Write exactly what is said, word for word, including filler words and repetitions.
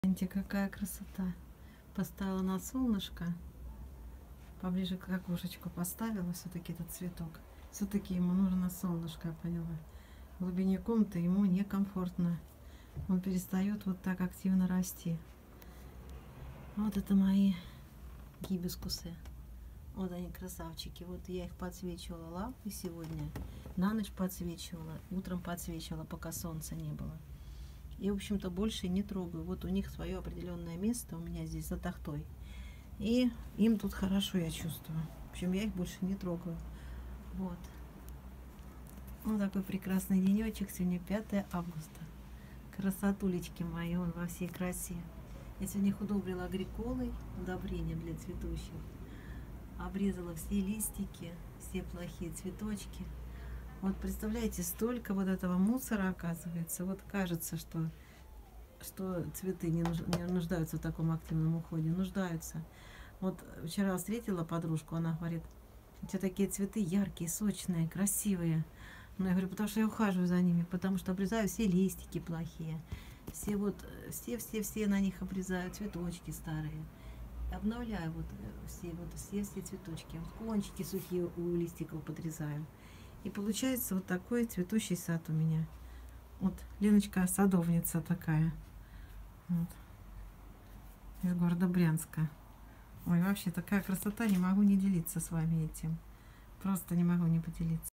Смотрите, какая красота. Поставила на солнышко. Поближе к окошечку поставила все-таки этот цветок. Все-таки ему нужно солнышко, я поняла. В глубине комнаты ему некомфортно. Он перестает вот так активно расти. Вот это мои гибискусы. Вот они, красавчики. Вот я их подсвечивала лампой сегодня. На ночь подсвечивала. Утром подсвечивала, пока солнца не было. И, в общем-то, больше не трогаю. Вот у них свое определенное место у меня здесь за тахтой. И им тут хорошо, я чувствую. В общем, я их больше не трогаю. Вот. Вот такой прекрасный денечек. Сегодня пятое августа. Красотулечки мои, он во всей красе. Я сегодня их удобрила агриколой, удобрением для цветущих. Обрезала все листики, все плохие цветочки. Вот представляете, столько вот этого мусора оказывается. Вот кажется, что, что цветы не, нуж, не нуждаются в таком активном уходе. Нуждаются. Вот вчера встретила подружку, она говорит, у тебя такие цветы яркие, сочные, красивые. Ну, я говорю, потому что я ухаживаю за ними, потому что обрезаю все листики плохие. Все вот, все-все-все на них обрезаю, цветочки старые. Обновляю вот все, вот все-все цветочки. Вот кончики сухие у листиков подрезаю. И получается вот такой цветущий сад у меня. Вот Леночка садовница такая. Вот. Из города Брянска. Ой, вообще такая красота, не могу не делиться с вами этим. Просто не могу не поделиться.